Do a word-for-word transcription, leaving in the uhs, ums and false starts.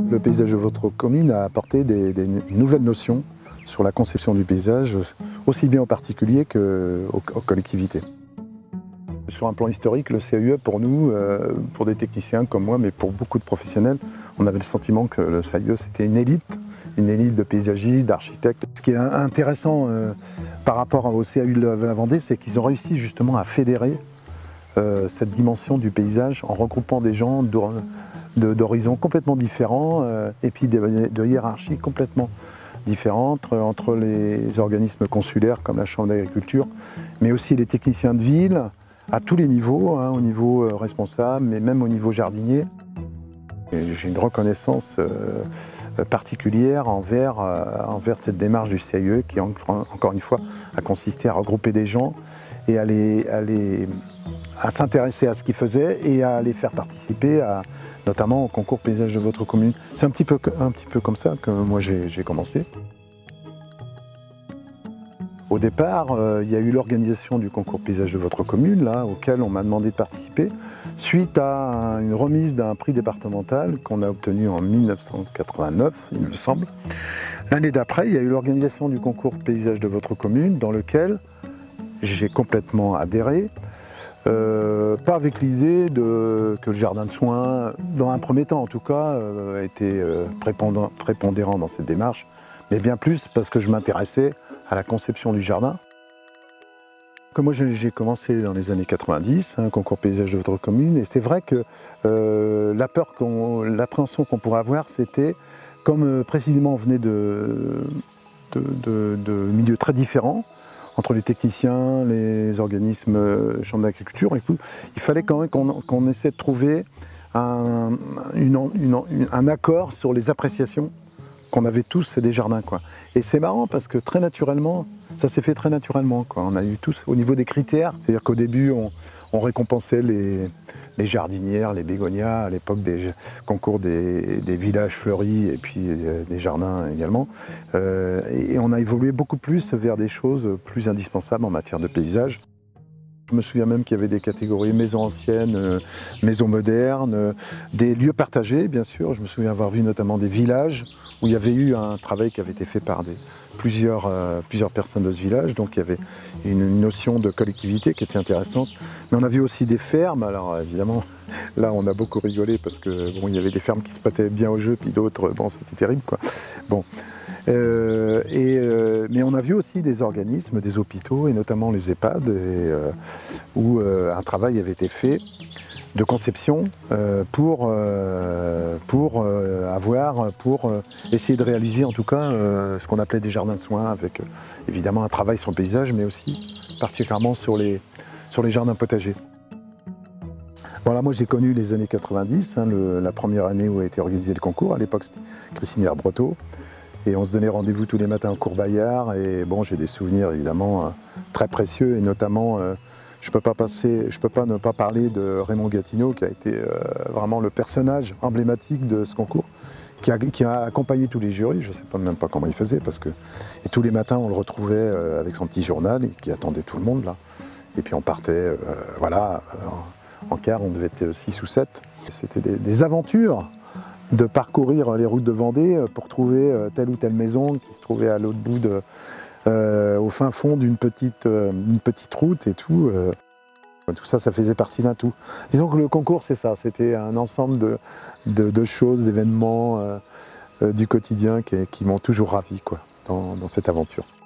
Le paysage de votre commune a apporté des, des nouvelles notions sur la conception du paysage, aussi bien aux particuliers qu'aux aux collectivités. Sur un plan historique, le C A U E, pour nous, euh, pour des techniciens comme moi, mais pour beaucoup de professionnels, on avait le sentiment que le C A U E, c'était une élite, une élite de paysagistes, d'architectes. Ce qui est intéressant euh, par rapport au C A U de la Vendée, c'est qu'ils ont réussi justement à fédérer euh, cette dimension du paysage en regroupant des gens d'horizons complètement différents euh, et puis de, de hiérarchies complètement différentes entre les organismes consulaires comme la Chambre d'agriculture, mais aussi les techniciens de ville, à tous les niveaux, hein, au niveau euh, responsable, mais même au niveau jardinier. J'ai une reconnaissance euh, particulière envers, euh, envers cette démarche du C A U E qui, en, encore une fois, a consisté à regrouper des gens et à, les, à, les, à s'intéresser à ce qu'ils faisaient et à les faire participer, à, notamment au concours paysage de votre commune. C'est un petit peu, un petit peu comme ça que moi j'ai commencé. Au départ, euh, il y a eu l'organisation du concours paysage de votre commune, là, auquel on m'a demandé de participer, suite à un, une remise d'un prix départemental qu'on a obtenu en mille neuf cent quatre-vingt-neuf, il me semble. L'année d'après, il y a eu l'organisation du concours paysage de votre commune, dans lequel j'ai complètement adhéré. Euh, pas avec l'idée que le jardin de soins, dans un premier temps en tout cas, euh, était euh, prépondérant, prépondérant dans cette démarche, mais bien plus parce que je m'intéressais à la conception du jardin. Comme moi j'ai commencé dans les années quatre-vingt-dix, un hein, concours paysage de votre commune, et c'est vrai que euh, la peur, qu'on, l'appréhension qu'on pourrait avoir, c'était, comme euh, précisément on venait de, de, de, de milieux très différents, entre les techniciens, les organismes euh, Chambre d'agriculture et tout, il fallait quand même qu'on qu'on essaie de trouver un, une, une, une, un accord sur les appréciations qu'on avait tous des jardins, quoi. Et c'est marrant parce que très naturellement, ça s'est fait très naturellement, quoi. On a eu tous au niveau des critères, c'est-à-dire qu'au début on, on récompensait les, les jardinières, les bégonias, à l'époque des concours des, des villages fleuris et puis euh, des jardins également. Euh, et on a évolué beaucoup plus vers des choses plus indispensables en matière de paysage. Je me souviens même qu'il y avait des catégories maisons anciennes, euh, maisons modernes, euh, des lieux partagés bien sûr. Je me souviens avoir vu notamment des villages où il y avait eu un travail qui avait été fait par des, plusieurs, euh, plusieurs personnes de ce village. Donc il y avait une, une notion de collectivité qui était intéressante. Mais on a vu aussi des fermes. Alors évidemment, là on a beaucoup rigolé parce que bon, il y avait des fermes qui se prêtaient bien au jeu, puis d'autres, bon c'était terrible quoi. Bon. Euh, et, euh, mais on a vu aussi des organismes, des hôpitaux et notamment les EHPAD et, euh, où euh, un travail avait été fait de conception euh, pour, euh, pour euh, avoir, pour euh, essayer de réaliser en tout cas euh, ce qu'on appelait des jardins de soins avec euh, évidemment un travail sur le paysage mais aussi particulièrement sur les, sur les jardins potagers. Voilà, moi j'ai connu les années quatre-vingt-dix, hein, le, la première année où a été organisé le concours, à l'époque c'était Christine Herbreteau. Et on se donnait rendez-vous tous les matins au cours Bayard. Et bon, j'ai des souvenirs évidemment euh, très précieux. Et notamment, euh, je ne peux pas passer, je peux pas ne pas parler de Raymond Gatineau, qui a été euh, vraiment le personnage emblématique de ce concours, qui a, qui a accompagné tous les jurys. Je ne sais pas, même pas comment il faisait, parce que et tous les matins, on le retrouvait euh, avec son petit journal, et qui attendait tout le monde là. Et puis on partait, euh, voilà, en, en quart, on devait être six ou sept. C'était des, des aventures de parcourir les routes de Vendée pour trouver telle ou telle maison qui se trouvait à l'autre bout, de, euh, au fin fond d'une petite, euh, une petite route et tout. Euh, tout ça, ça faisait partie d'un tout. Disons que le concours, c'est ça, c'était un ensemble de, de, de choses, d'événements euh, euh, du quotidien qui, qui m'ont toujours ravi quoi, dans, dans cette aventure.